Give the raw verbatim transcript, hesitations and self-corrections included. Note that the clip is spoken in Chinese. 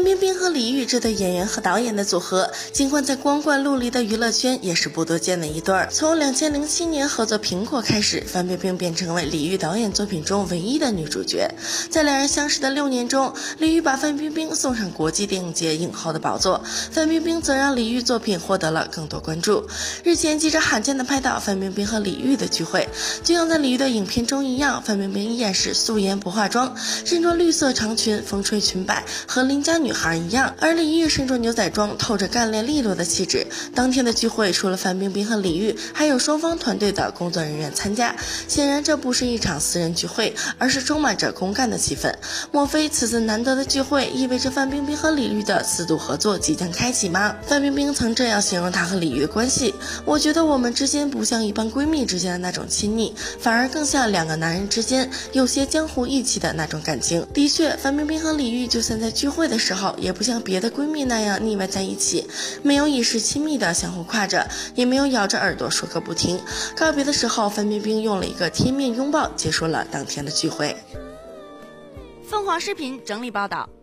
范冰冰和李玉这对演员和导演的组合，尽管在光怪陆离的娱乐圈也是不多见的一对儿。从两千零七年合作《苹果》开始，范冰冰便成为李玉导演作品中唯一的女主角。在两人相识的六年中，李玉把范冰冰送上国际电影节影后的宝座，范冰冰则让李玉作品获得了更多关注。日前，记者罕见的拍到范冰冰和李玉的聚会，就像在李玉的影片中一样，范冰冰依然是素颜不化妆，身着绿色长裙，风吹裙摆，和邻家女孩一样。而李玉身着牛仔装，透着干练利落的气质。当天的聚会除了范冰冰和李玉，还有双方团队的工作人员参加。显然这不是一场私人聚会，而是充满着公干的气氛。莫非此次难得的聚会意味着范冰冰和李玉的四度合作即将开启吗？范冰冰曾这样形容她和李玉的关系：我觉得我们之间不像一般闺蜜之间的那种亲昵，反而更像两个男人之间有些江湖义气的那种感情。的确，范冰冰和李玉就算在聚会的时候，也不像别的闺蜜那样腻歪在一起，没有以示亲密的相互挎着，也没有咬着耳朵说个不停。告别的时候，范冰冰用了一个贴面拥抱结束了当天的聚会。 凤凰视频整理报道。